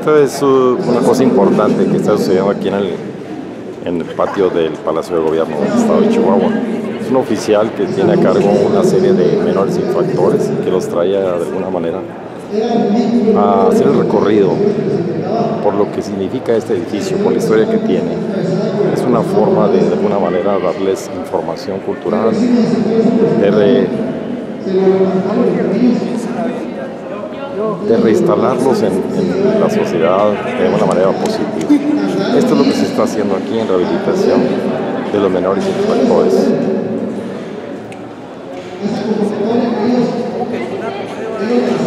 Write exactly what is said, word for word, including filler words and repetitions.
Esta es uh, una cosa importante que está sucediendo aquí en el, en el patio del Palacio de Gobierno del Estado de Chihuahua. Es un oficial que tiene a cargo una serie de menores infractores que los trae de alguna manera a hacer el recorrido por lo que significa este edificio, por la historia que tiene. Es una forma de, de alguna manera, darles información cultural, de, re, de reinstalarlos en, en la sociedad de una manera positiva. Esto es lo que se está haciendo aquí en rehabilitación de los menores infractores. ¿Cómo que